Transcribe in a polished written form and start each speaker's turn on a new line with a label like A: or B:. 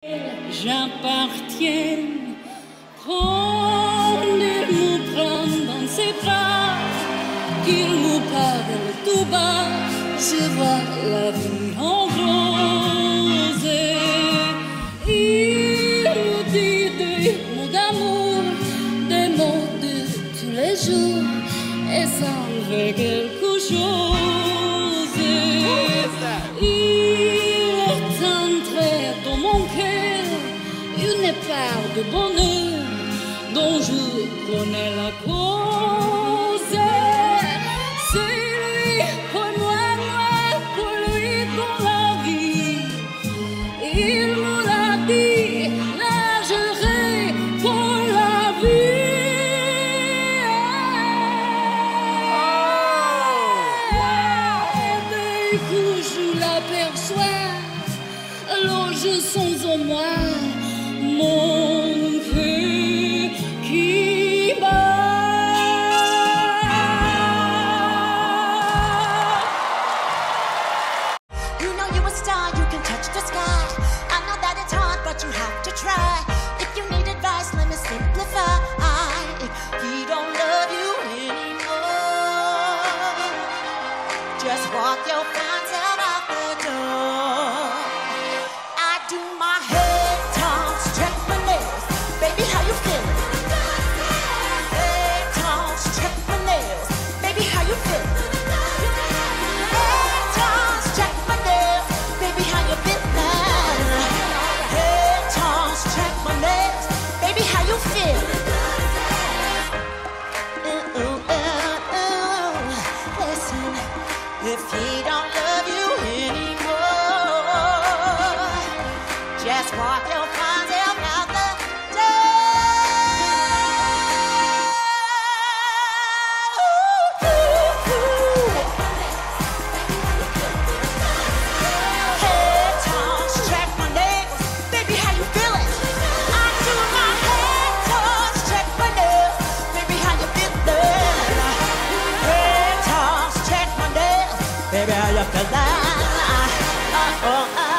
A: J'appartiens quand il nous prend dans ses bras, qu'il nous parle tout bas, je vois la vie en rose. Il nous dit des mots d'amour, des mots de tous les jours, et ça me fait quelque chose. Il est entré dans mon cœur une part de bonheur dont je connais la cause. C'est lui pour moi, pour lui pour la vie. Il me l'a dit, nagerai pour la vie. Dès que je l'aperçois, alors je sens en moi mon cœur qui bat.
B: You know you're a star, you can touch the sky. I know that it's hard, but you have to try. If you need advice, let me simplify. If he don't love you anymore, just walk your fine self out the door. I do my head toss, check my nails. Baby, how you feeling? Head toss, check my nails. Baby, how you feeling? Head toss, check my nails. Baby, how you feeling? Head toss, check my nails. Baby, how you feeling? Listen, if he don't love you anymore, just walk your fine self out the Head toss, check my nails. Baby, how you feeling? I do my head toss, check my nails. Baby, how you feeling? Head toss, check my nails. Baby, how you feeling?